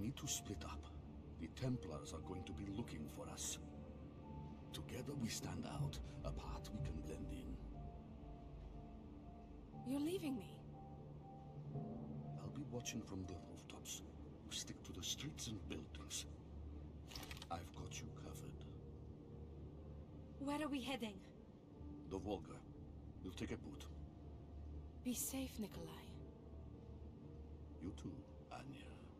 need to split up. The Templars are going to be looking for us. Together we stand out. Apart we can blend in. You're leaving me? I'll be watching from the rooftops. You stick to the streets and buildings. I've got you covered. Where are we heading? The Volga. We'll take a boat. Be safe, Nikolai. You too, Anya.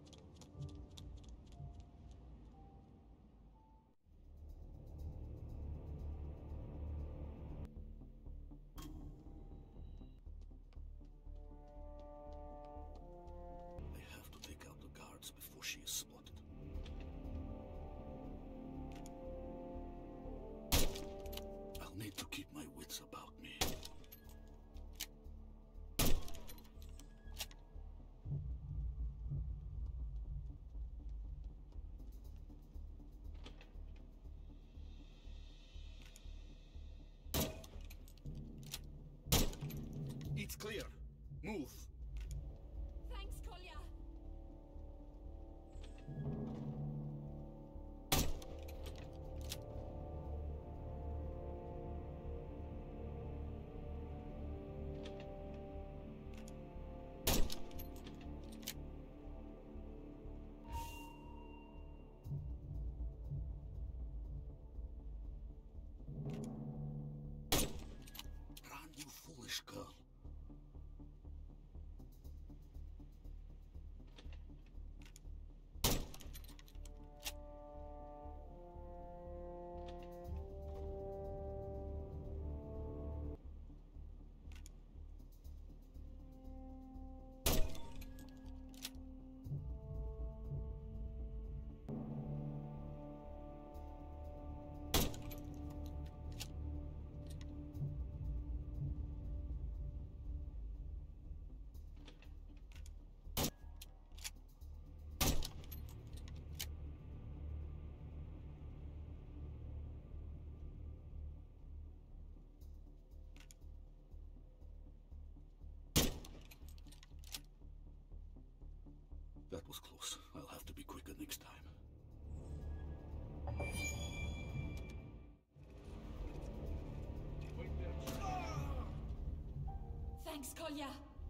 I have to take out the guards before she is spotted. I'll need to keep my wits about me. It's clear. Move. Thanks, Kolya. Run, you foolish girl. That was close. I'll have to be quicker next time. Thanks, Kolya.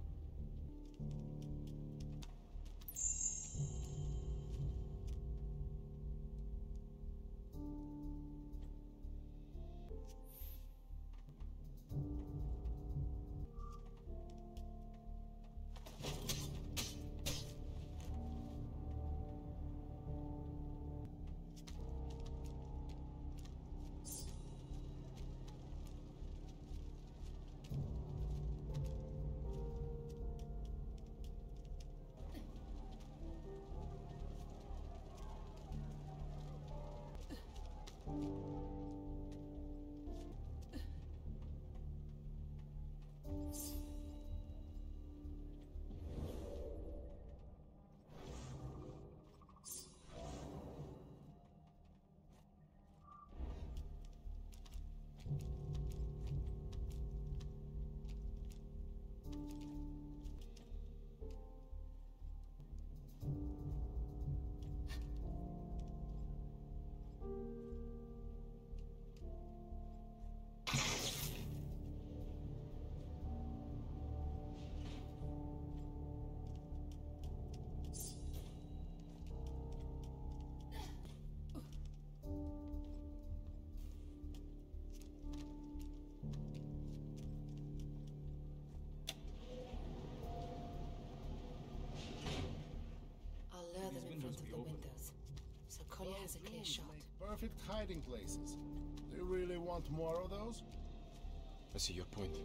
I'll lure them in front of the windows, so Kolya has a clear shot. Perfect hiding places. Do you really want more of those? I see your point.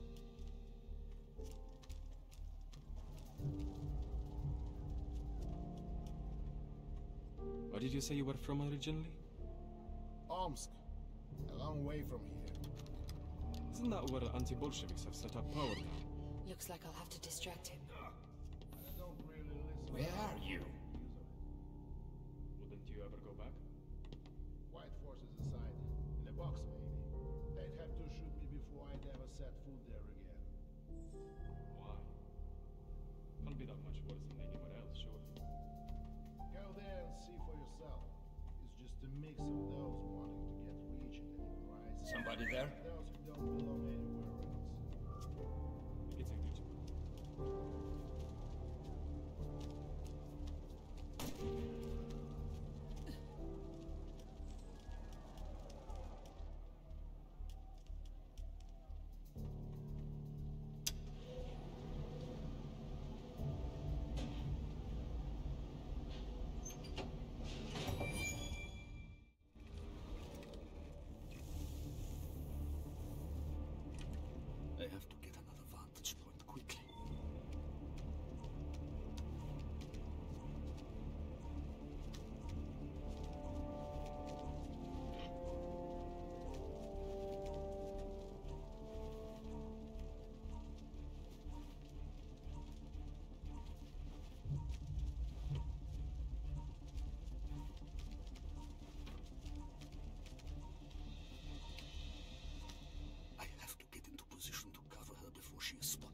Where did you say you were from originally? Omsk. A long way from here. Isn't that where anti-Bolsheviks have set up power now? Looks like I'll have to distract him. I don't really listen. Where are you? Wouldn't you ever go back? White forces aside. In a box, maybe. They'd have to shoot me before I'd ever set foot there again. Why? Can't be that much worse than anywhere else, surely. Go Anybody there? Those who don't belong anywhere else. It's English. I have to get another vantage point quickly. I have to get into position to cover her before she is spotted.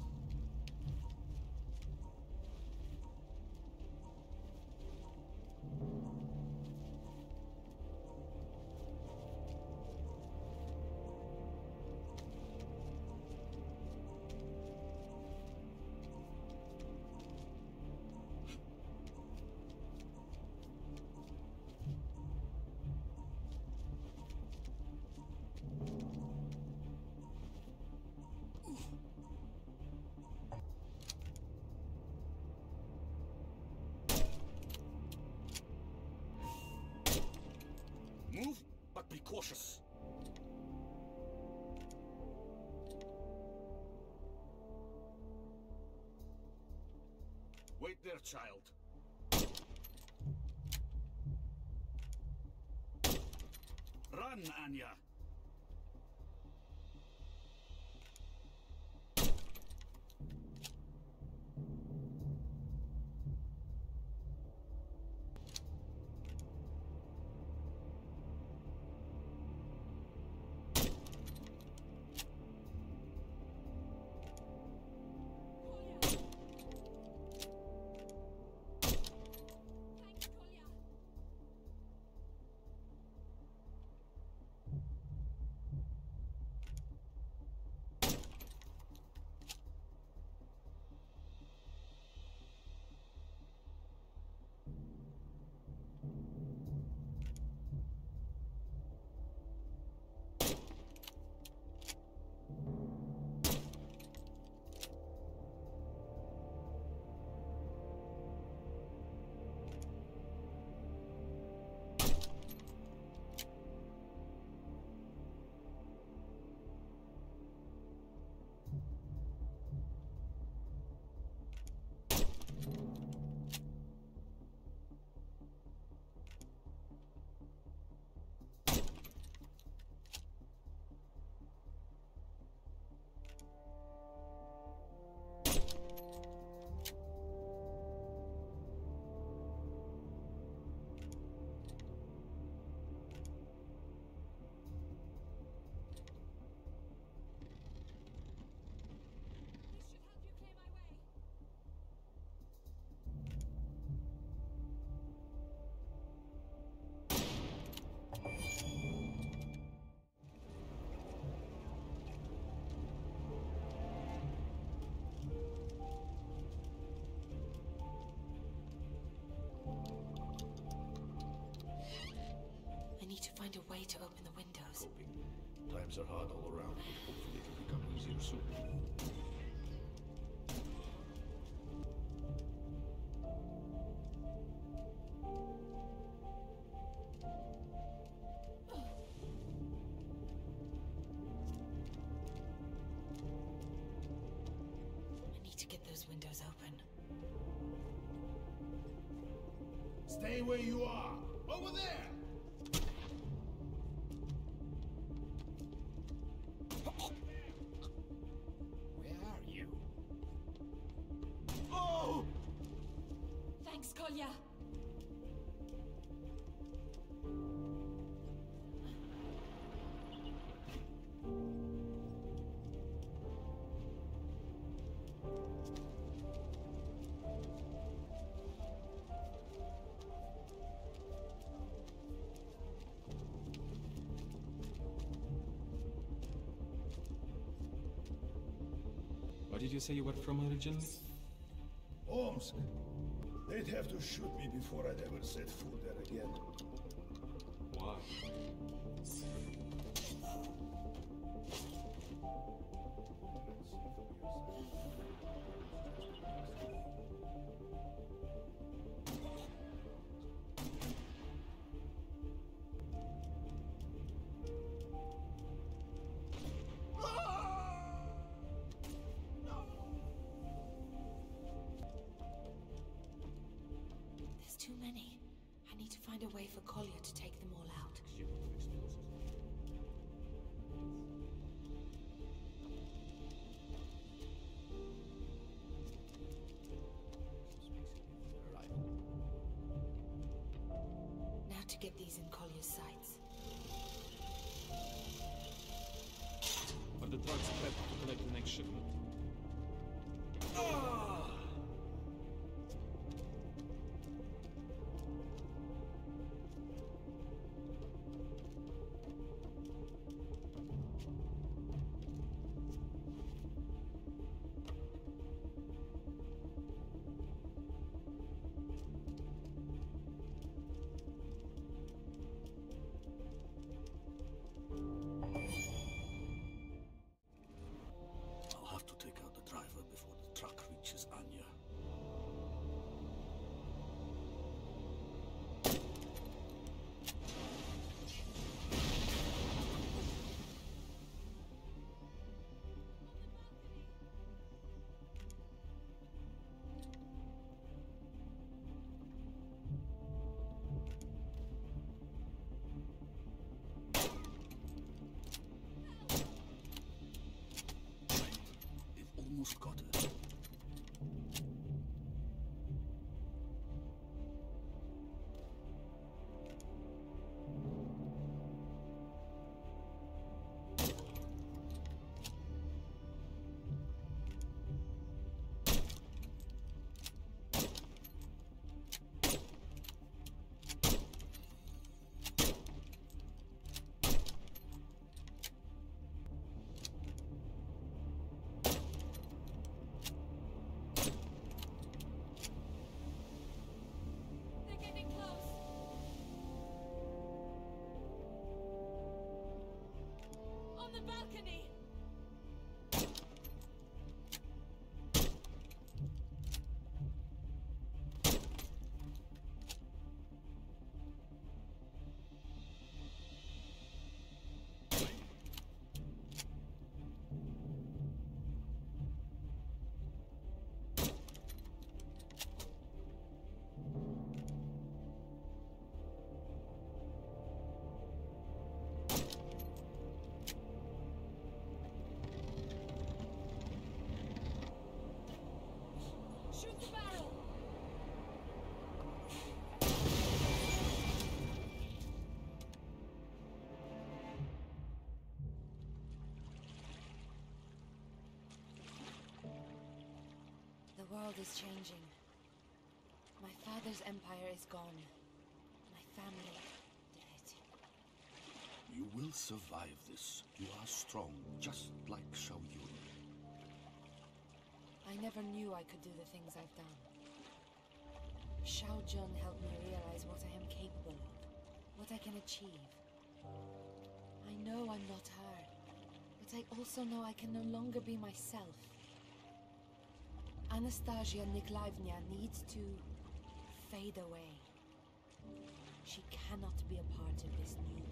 Move, but be cautious. Wait there, child. Run, Anya. Thanks, Kolya. This should help you clear my way. I need to find a way to open the windows. Coping. Times are hard all around, but hopefully it'll become easier soon. I need to get those windows open. Stay where you are! Over there! Where are you? Oh! Thanks, Kolya. did you say you were from originally? Omsk. They'd have to shoot me before I'd ever set foot there again. Why? There's too many. I need to find a way for Kolya to take them all out. Now to get these in Kolya's sights. Are the trucks prepped to collect the next shipment? I'll have to take out the driver before the truck reaches Anya. They've almost got it. They're getting close. On the balcony. Shoot the barrel. The world is changing. My father's empire is gone. My family, dead. You will survive this. You are strong, just like Xiao Yun. I never knew I could do the things I've done. Xiao Jun helped me realize what I am capable of, what I can achieve. I know I'm not her, but I also know I can no longer be myself. Anastasia Nikolaevna needs to fade away. She cannot be a part of this new